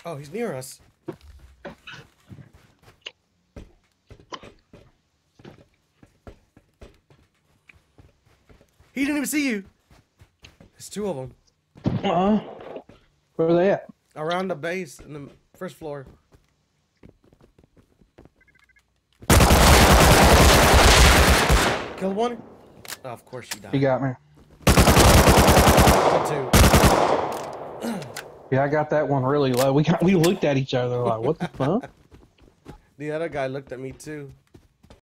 Oh, he's near us. He didn't even see you. There's two of them. Where are they at? Around the base in the first floor. Killed one? Oh, of course you died. He got me. Two. Yeah, I got that one really low. We looked at each other like, what the fuck? The other guy looked at me too.